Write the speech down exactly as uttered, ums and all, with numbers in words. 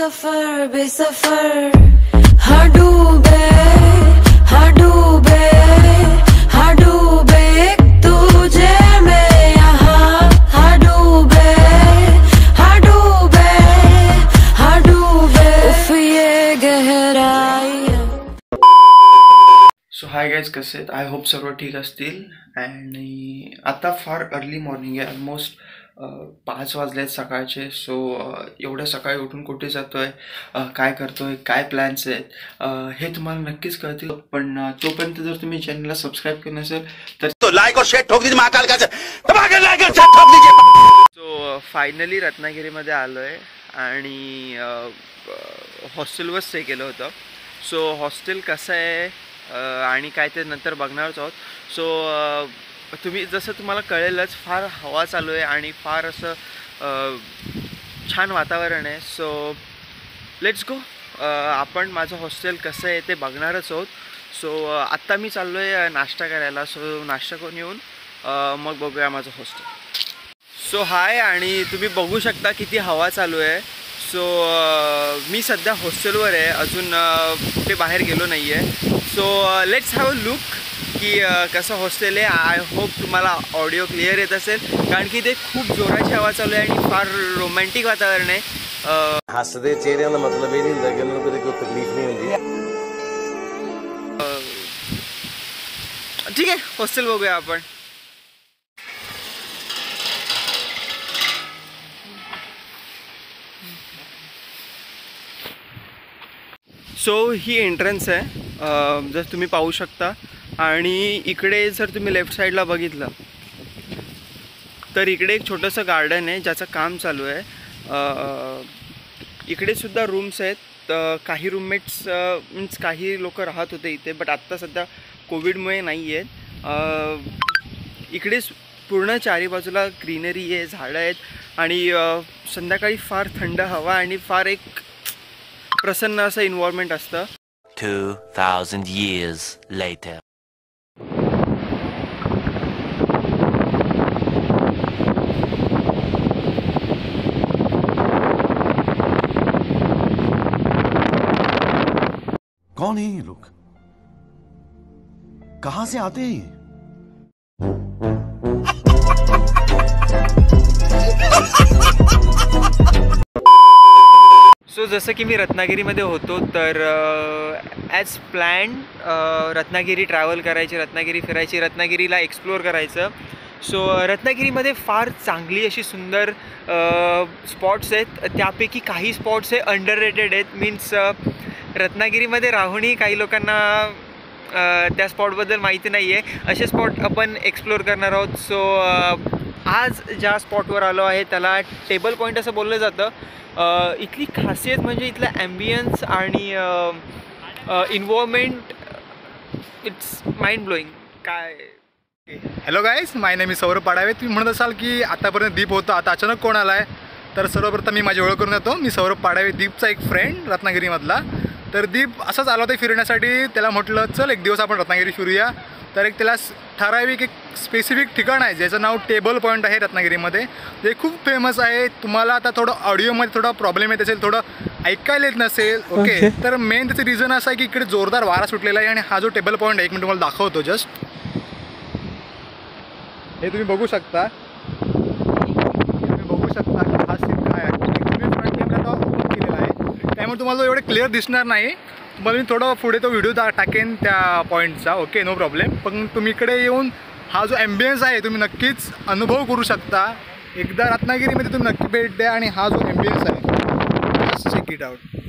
बेसफर बेसफर हाँ डूबे हाँ डूबे हाँ डूबे तुझे मैं यहाँ हाँ डूबे हाँ डूबे हाँ डूबे उफ ये गहराई। सो हाय गाइज, कसे आहेत? आय होप सर्व ठीक असतील. आणि आता फार अर्ली मॉर्निंग आहे, ऑलमोस्ट पाच वाजले आहेत सकाळचे. सो एवढ्या सकाळी उठून कुठे जातोय, काय करतोय, काय प्लॅन्स आहेत हे तुम्हाला नक्कीच कळतील. पण तोपर्यंत जर तुम्ही चॅनलला सबस्क्राईब केलं नसेल तर तो लाईक और शेअर ठोक दीजिए महाकाल का लाईक और शेअर ठोक दीजिए. सो फायनली रत्नागिरीमध्ये आलोय आणि हॉस्टेलवर स्टे केलं होतं. सो हॉस्टेल कसं आहे आणि काय ते नंतर बघणारच आहोत. सो तुम्ही जसं तुम्हाला कळेलच, फार हवा चालू आहे आणि फार असं छान वातावरण आहे. So let's go. आपण माझं हॉस्टेल कसं आहे ते बघणारच आहोत. सो आत्ता मी चाललो आहे नाश्ता करायला. सो नाश्ता करून येऊन मग बघूया माझं हॉस्टेल. सो हाय, आणि तुम्ही बघू शकता किती हवा चालू आहे. सो मी सध्या हॉस्टेलवर आहे, अजून कुठे बाहेर गेलो नाही आहे. So let's have a look की कसं हॉस्टेल आहे. आय होप तुम्हाला ऑडिओ क्लिअर येत असेल, कारण की ते खूप जोराची हवा चालू आहे आणि फार रोमॅन्टिक वातावरण आहे. हसदे चेहरे का मतलब ये नहीं होता कि उनको कोई तकलीफ नहीं होती. ठीक आहे, हॉस्टेल बघूया आपण. सो ही एंट्रन्स आहे, जर तुम्ही पाहू शकता. आणि इकडे जर तुम्ही लेफ्ट साईडला बघितलं तर इकडे एक छोटंसं गार्डन आहे ज्याचं काम चालू आहे. इकडे सुद्धा रूम्स आहेत. काही रूममेट्स मीन्स काही लोक राहत होते इथे, बट आत्ता सध्या कोविडमुळे नाही आहेत. इकडे पूर्ण चारी बाजूला ग्रीनरी आहे, झाडं आहेत आणि संध्याकाळी फार थंड हवा आणि फार एक प्रसन्न असं एन्व्हायरमेंट असतं. two thousand years later. कौन है ये लोग? कहां से आते हैं? सो जसं की मी रत्नागिरीमध्ये होतो तर ॲज प्लॅन रत्नागिरी ट्रॅव्हल करायची, रत्नागिरी फिरायची, रत्नागिरीला एक्सप्लोअर करायचं. सो रत्नागिरीमध्ये फार चांगली अशी सुंदर स्पॉट्स आहेत. त्यापैकी काही स्पॉट्स हे अंडररेटेड आहेत. मीन्स रत्नागिरीमध्ये राहूनही काही लोकांना त्या स्पॉटबद्दल माहिती नाही आहे. असे स्पॉट आपण एक्सप्लोअर करणार आहोत. सो आज ज्या स्पॉटवर आलो आहे त्याला टेबल पॉईंट असं बोललं जातं. इथली खासियत म्हणजे इथला ॲम्बियन्स आणि इन्व्हायरमेंट, इट्स माइंड ब्लोईंग. काय hello guys, my name is Saurabh Padave. तुम्ही म्हणत असाल की आतापर्यंत दीप होतं, आता अचानक कोण आला आहे? तर सर्वप्रथम मी माझी ओळख करून देतो. मी सौरभ पाडावे, दीपचा एक फ्रेंड रत्नागिरीमधला. तर दीप असंच आला होता फिरण्यासाठी. त्याला म्हटलं चल एक दिवस आपण रत्नागिरी फिरूया. तर एक त्याला ठराविक एक स्पेसिफिक ठिकाण आहे ज्याचं नाव टेबल पॉईंट आहे रत्नागिरीमध्ये. ते खूप फेमस आहे. तुम्हाला आता थोडं ऑडिओमध्ये थोडा प्रॉब्लेम येत असेल, थोडं ऐकायला येत नसेल. ओके, तर मेन त्याचं रिझन असं आहे की इकडे जोरदार वारा सुटलेला आहे. आणि हा जो टेबल पॉईंट आहे, एक मिनिट तुम्हाला दाखवतो. जस्ट हे तुम्ही बघू शकता. तुम्ही बघू शकता की हा सीन काय आहे. तुम्ही फ्रंट कॅमेरा ओपन केलेला आहे, त्यामुळे तुम्हाला एवढं क्लिअर दिसणार नाही. मग मी थोडं पुढे तो व्हिडिओ दा टाकेन त्या पॉईंटचा. Okay, no problem. पण तुम्ही इकडे येऊन हा जो ॲम्बियन्स आहे तुम्ही नक्कीच अनुभव करू शकता. एकदा रत्नागिरीमध्ये तुम्ही नक्की भेट द्या आणि हा जो ॲम्बियन्स आहे, जस्ट चेक इट आउट.